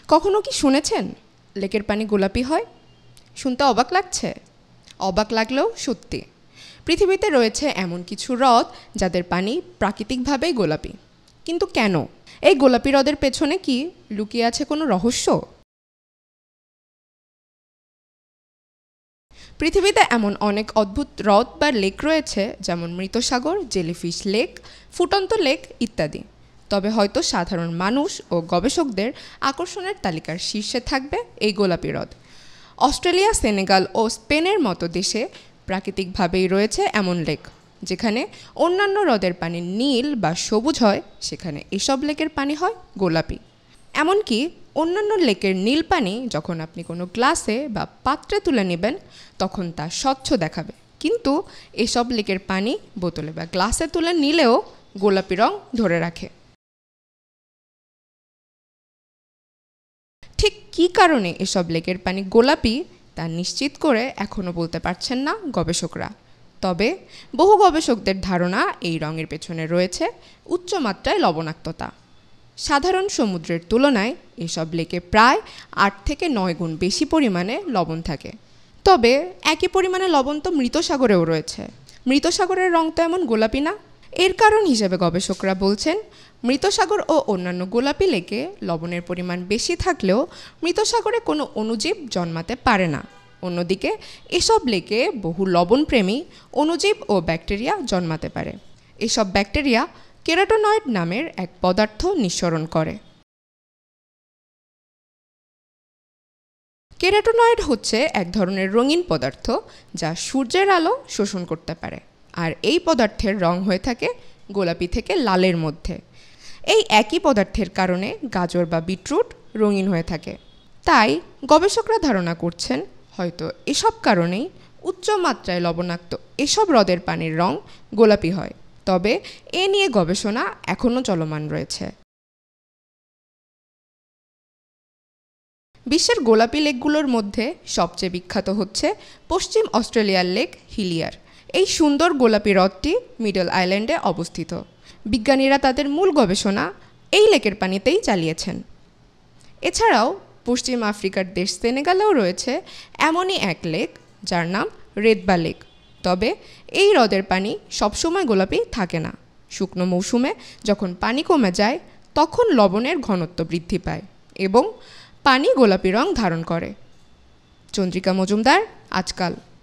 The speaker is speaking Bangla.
কখনো কি শুনেছেন লেকের পানি গোলাপি হয়? শুনতে অবাক লাগছে? অবাক লাগলেও সত্যি। পৃথিবীতে রয়েছে এমন কিছু হ্রদ যাদের পানি প্রাকৃতিকভাবেই গোলাপি। কিন্তু কেন? এই গোলাপি হ্রদের পেছনে কি লুকিয়ে আছে কোনো রহস্য? পৃথিবীতে এমন অনেক অদ্ভুত হ্রদ বা লেক রয়েছে, যেমন মৃতসাগর, জেলিফিশ লেক, ফুটন্ত লেক ইত্যাদি। তবে হয়তো সাধারণ মানুষ ও গবেষকদের আকর্ষণের তালিকার শীর্ষে থাকবে এই গোলাপি হ্রদ। অস্ট্রেলিয়া, সেনেগাল ও স্পেনের মতো দেশে প্রাকৃতিকভাবেই রয়েছে এমন লেক, যেখানে অন্যান্য হ্রদের পানি নীল বা সবুজ হয়, সেখানে এসব লেকের পানি হয় গোলাপি। এমনকি অন্যান্য লেকের নীল পানি যখন আপনি কোনো গ্লাসে বা পাত্রে তুলে নেবেন, তখন তা স্বচ্ছ দেখাবে, কিন্তু এসব লেকের পানি বোতলে বা গ্লাসে তুলে নিলেও গোলাপি রং ধরে রাখে। ঠিক কী কারণে এসব লেকের পানি গোলাপি তা নিশ্চিত করে এখনও বলতে পারছেন না গবেষকরা। তবে বহু গবেষকদের ধারণা এই রঙের পেছনে রয়েছে উচ্চমাত্রায় লবণাক্ততা। সাধারণ সমুদ্রের তুলনায় এসব লেকে প্রায় ৮ থেকে ৯ গুণ বেশি পরিমাণে লবণ থাকে। তবে একই পরিমাণে লবণ তো মৃত সাগরেও রয়েছে। মৃত সাগরের রং তো এমন গোলাপি না। এর কারণ হিসেবে গবেষকরা বলছেন, মৃত সাগর ও অন্যান্য গোলাপি লেকে লবণের পরিমাণ বেশি থাকলেও মৃত সাগরে কোনো অণুজীব জন্মাতে পারে না। অন্যদিকে এসব লেকে বহু লবণপ্রেমী অণুজীব ও ব্যাকটেরিয়া জন্মাতে পারে। এসব ব্যাকটেরিয়া কেরাটোনয়েড নামের এক পদার্থ নিঃসরণ করে। কেরাটোনয়েড হচ্ছে এক ধরনের রঙিন পদার্থ যা সূর্যের আলো শোষণ করতে পারে, আর এই পদার্থের রং হয়ে থাকে গোলাপি থেকে লালের মধ্যে। এই একই পদার্থের কারণে গাজর বা বিটরুট রঙিন হয়ে থাকে। তাই গবেষকরা ধারণা করছেন, হয়তো এসব কারণেই উচ্চ মাত্রায় লবণাক্ত এসব হ্রদের পানির রং গোলাপি হয়। তবে এ নিয়ে গবেষণা এখনও চলমান রয়েছে। বিশ্বের গোলাপি লেকগুলোর মধ্যে সবচেয়ে বিখ্যাত হচ্ছে পশ্চিম অস্ট্রেলিয়ার লেক হিলিয়ার। এই সুন্দর গোলাপি হ্রদটি মিডল আইল্যান্ডে অবস্থিত। বিজ্ঞানীরা তাদের মূল গবেষণা এই লেকের পানিতেই চালিয়েছেন। এছাড়াও পশ্চিম আফ্রিকার দেশ সেনেগালেও রয়েছে এমনই এক লেক, যার নাম রেদবা লেক। তবে এই হ্রদের পানি সবসময় গোলাপি থাকে না। শুকনো মৌসুমে যখন পানি কমে যায়, তখন লবণের ঘনত্ব বৃদ্ধি পায় এবং পানি গোলাপি রং ধারণ করে। চন্দ্রিকা মজুমদার, আজকাল।